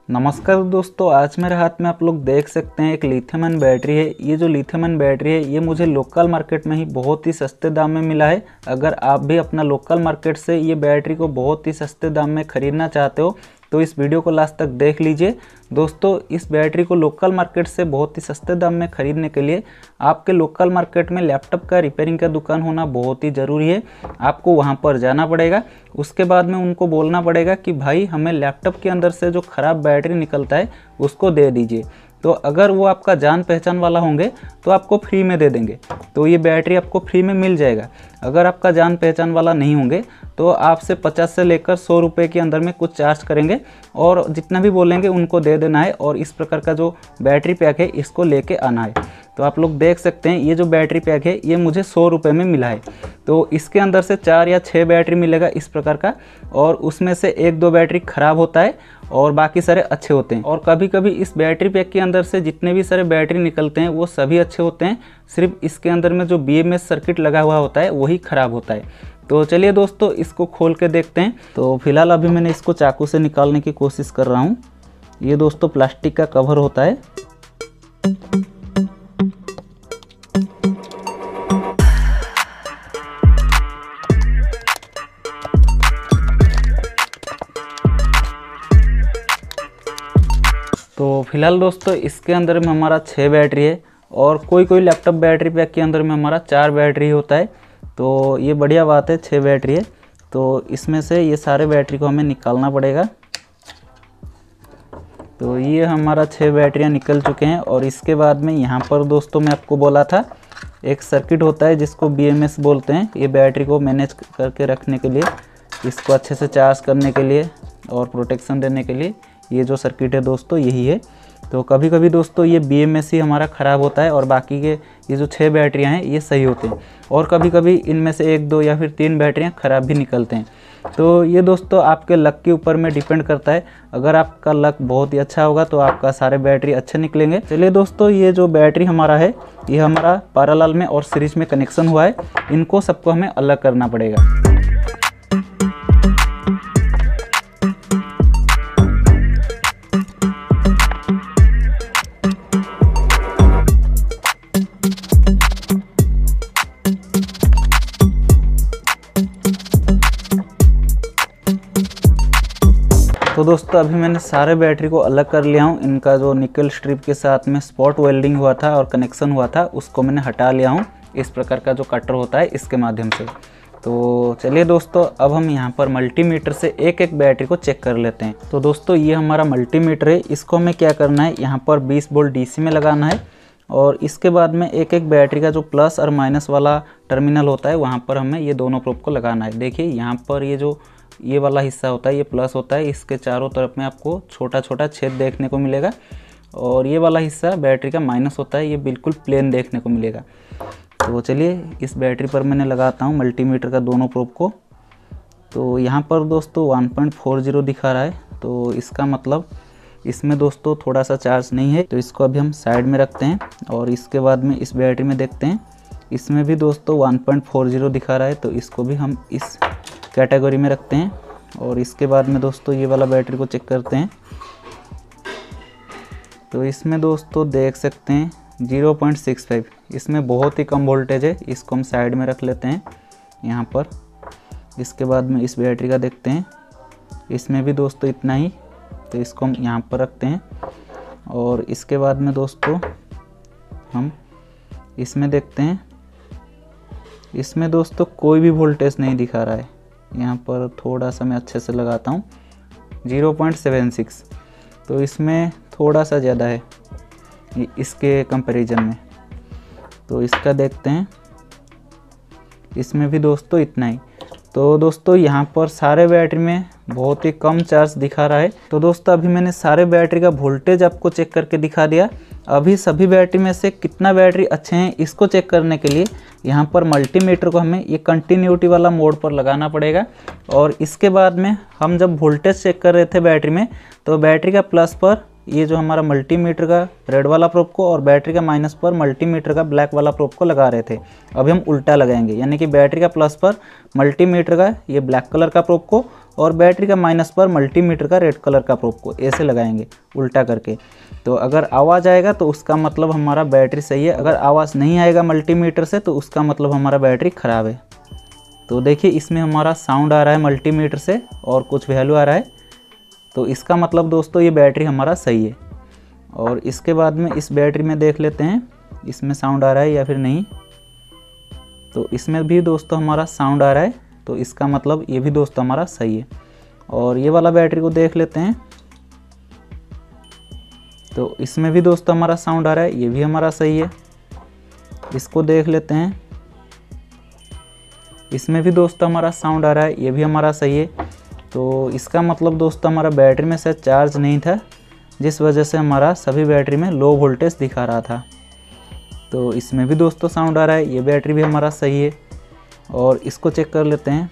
नमस्कार दोस्तों, आज मेरे हाथ में आप लोग देख सकते हैं एक लिथियम आयन बैटरी है। ये जो लिथियम आयन बैटरी है ये मुझे लोकल मार्केट में ही बहुत ही सस्ते दाम में मिला है। अगर आप भी अपना लोकल मार्केट से ये बैटरी को बहुत ही सस्ते दाम में ख़रीदना चाहते हो तो इस वीडियो को लास्ट तक देख लीजिए। दोस्तों, इस बैटरी को लोकल मार्केट से बहुत ही सस्ते दाम में ख़रीदने के लिए आपके लोकल मार्केट में लैपटॉप का रिपेयरिंग का दुकान होना बहुत ही ज़रूरी है। आपको वहां पर जाना पड़ेगा, उसके बाद में उनको बोलना पड़ेगा कि भाई हमें लैपटॉप के अंदर से जो ख़राब बैटरी निकलता है उसको दे दीजिए। तो अगर वो आपका जान पहचान वाला होंगे तो आपको फ्री में दे देंगे, तो ये बैटरी आपको फ्री में मिल जाएगा। अगर आपका जान पहचान वाला नहीं होंगे तो आपसे 50 से लेकर 100 रुपये के अंदर में कुछ चार्ज करेंगे और जितना भी बोलेंगे उनको दे देना है और इस प्रकार का जो बैटरी पैक है इसको लेके आना है। तो आप लोग देख सकते हैं ये जो बैटरी पैक है ये मुझे 100 रुपये में मिला है। तो इसके अंदर से 4 या 6 बैटरी मिलेगा इस प्रकार का, और उसमें से 1-2 बैटरी ख़राब होता है और बाकी सारे अच्छे होते हैं। और कभी कभी इस बैटरी पैक के अंदर से जितने भी सारे बैटरी निकलते हैं वो सभी अच्छे होते हैं, सिर्फ इसके अंदर में जो BMS सर्किट लगा हुआ होता है वही ख़राब होता है। तो चलिए दोस्तों इसको खोल के देखते हैं। तो फिलहाल अभी मैंने इसको चाकू से निकालने की कोशिश कर रहा हूँ। ये दोस्तों प्लास्टिक का कवर होता है। तो फिलहाल दोस्तों इसके अंदर में हमारा 6 बैटरी है और कोई लैपटॉप बैटरी पैक के अंदर में हमारा 4 बैटरी होता है। तो ये बढ़िया बात है, 6 बैटरी है। तो इसमें से ये सारे बैटरी को हमें निकालना पड़ेगा। तो ये हमारा 6 बैटरियाँ निकल चुके हैं और इसके बाद में यहाँ पर दोस्तों मैं आपको बोला था एक सर्किट होता है जिसको BMS बोलते हैं। ये बैटरी को मैनेज करके रखने के लिए, इसको अच्छे से चार्ज करने के लिए और प्रोटेक्शन देने के लिए ये जो सर्किट है दोस्तों यही है। तो कभी कभी दोस्तों ये BMS ही हमारा ख़राब होता है और बाकी के ये जो 6 बैटरियां हैं ये सही होते हैं, और कभी कभी इनमें से 1-2 या फिर 3 बैटरियां ख़राब भी निकलते हैं। तो ये दोस्तों आपके लक के ऊपर में डिपेंड करता है। अगर आपका लक बहुत ही अच्छा होगा तो आपका सारे बैटरी अच्छे निकलेंगे। चलिए दोस्तों, ये जो बैटरी हमारा है ये हमारा पैरेलल में और सीरीज में कनेक्शन हुआ है, इनको सबको हमें अलग करना पड़ेगा। तो दोस्तों अभी मैंने सारे बैटरी को अलग कर लिया हूँ। इनका जो निकल स्ट्रिप के साथ में स्पॉट वेल्डिंग हुआ था और कनेक्शन हुआ था उसको मैंने हटा लिया हूँ, इस प्रकार का जो कटर होता है इसके माध्यम से। तो चलिए दोस्तों अब हम यहाँ पर मल्टीमीटर से एक एक बैटरी को चेक कर लेते हैं। तो दोस्तों ये हमारा मल्टीमीटर है, इसको हमें क्या करना है, यहाँ पर 20 वोल्ट DC में लगाना है और इसके बाद में एक एक बैटरी का जो प्लस और माइनस वाला टर्मिनल होता है वहाँ पर हमें ये दोनों प्रोब को लगाना है। देखिए यहाँ पर ये जो ये वाला हिस्सा होता है ये प्लस होता है, इसके चारों तरफ में आपको छोटा छोटा छेद देखने को मिलेगा, और ये वाला हिस्सा बैटरी का माइनस होता है, ये बिल्कुल प्लेन देखने को मिलेगा। तो चलिए इस बैटरी पर मैंने लगाता हूँ मल्टीमीटर का दोनों प्रोब को। तो यहाँ पर दोस्तों 1.40 दिखा रहा है, तो इसका मतलब इसमें दोस्तों थोड़ा सा चार्ज नहीं है। तो इसको अभी हम साइड में रखते हैं और इसके बाद में इस बैटरी में देखते हैं, इसमें भी दोस्तों 1.40 दिखा रहा है, तो इसको भी हम इस कैटेगरी में रखते हैं। और इसके बाद में दोस्तों ये वाला बैटरी को चेक करते हैं। तो इसमें दोस्तों देख सकते हैं 0.65, इसमें बहुत ही कम वोल्टेज है, इसको हम साइड में रख लेते हैं यहाँ पर। इसके बाद में इस बैटरी का देखते हैं, इसमें भी दोस्तों इतना ही, तो इसको हम यहाँ पर रखते हैं। और इसके बाद में दोस्तों हम इसमें देखते हैं, इसमें दोस्तों कोई भी वोल्टेज नहीं दिखा रहा है। यहाँ पर थोड़ा सा मैं अच्छे से लगाता हूँ, 0.76, तो इसमें थोड़ा सा ज़्यादा है इसके कंपैरिजन में। तो इसका देखते हैं, इसमें भी दोस्तों इतना ही। तो दोस्तों यहाँ पर सारे बैटरी में बहुत ही कम चार्ज दिखा रहा है। तो दोस्तों अभी मैंने सारे बैटरी का वोल्टेज आपको चेक करके दिखा दिया। अभी सभी बैटरी में से कितना बैटरी अच्छे हैं इसको चेक करने के लिए यहाँ पर मल्टीमीटर को हमें ये कंटिन्यूटी वाला मोड पर लगाना पड़ेगा। और इसके बाद में हम जब वोल्टेज चेक कर रहे थे बैटरी में, तो बैटरी का प्लस पर ये जो हमारा मल्टीमीटर का रेड वाला प्रोब को और बैटरी का माइनस पर मल्टीमीटर का ब्लैक वाला प्रोब को लगा रहे थे। अभी हम उल्टा लगाएंगे, यानी कि बैटरी का प्लस पर मल्टीमीटर का ये ब्लैक कलर का प्रोब को और बैटरी का माइनस पर मल्टीमीटर का रेड कलर का प्रोब को ऐसे लगाएंगे उल्टा करके। तो अगर आवाज़ आएगा तो उसका मतलब हमारा बैटरी सही है, अगर आवाज़ नहीं आएगा मल्टीमीटर से तो उसका मतलब हमारा बैटरी ख़राब है। तो देखिए इसमें हमारा साउंड आ रहा है मल्टीमीटर से और कुछ वैल्यू आ रहा है, तो इसका मतलब दोस्तों ये बैटरी हमारा सही है। और इसके बाद में इस बैटरी में देख लेते हैं इसमें साउंड आ रहा है या फिर नहीं। तो इसमें भी दोस्तों हमारा साउंड आ रहा है, तो इसका मतलब ये भी दोस्तों हमारा सही है। और ये वाला बैटरी को देख लेते हैं, तो इसमें भी दोस्तों हमारा साउंड आ रहा है, ये भी हमारा सही है। इसको देख लेते हैं, इसमें भी दोस्तों हमारा साउंड आ रहा है, ये भी हमारा सही है। तो इसका मतलब दोस्तों हमारा बैटरी में शायद चार्ज नहीं था, जिस वजह से हमारा सभी बैटरी में लो वोल्टेज दिखा रहा था। तो इसमें भी दोस्तों साउंड आ रहा है, ये बैटरी भी हमारा सही है। और इसको चेक कर लेते हैं,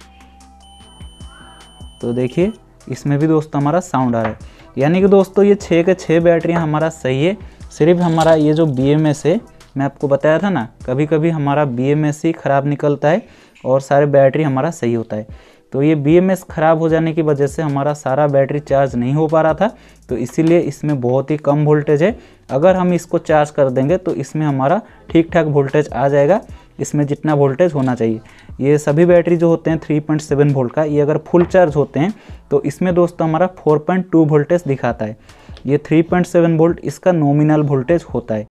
तो देखिए इसमें भी दोस्तों हमारा साउंड आ रहा है। यानी कि दोस्तों ये 6 के 6 बैटरियाँ हमारा सही है। सिर्फ हमारा ये जो BMS है, मैं आपको बताया था ना, कभी कभी हमारा BMS ही ख़राब निकलता है और सारे बैटरी हमारा सही होता है। तो ये BMS ख़राब हो जाने की वजह से हमारा सारा बैटरी चार्ज नहीं हो पा रहा था, तो इसीलिए इसमें बहुत ही कम वोल्टेज है। अगर हम इसको चार्ज कर देंगे तो इसमें हमारा ठीक ठाक वोल्टेज आ जाएगा, इसमें जितना वोल्टेज होना चाहिए। ये सभी बैटरी जो होते हैं 3.7 वोल्ट का, ये अगर फुल चार्ज होते हैं तो इसमें दोस्तों हमारा 4.2 वोल्टेज दिखाता है। ये 3.7 वोल्ट इसका नॉमिनल वोल्टेज होता है।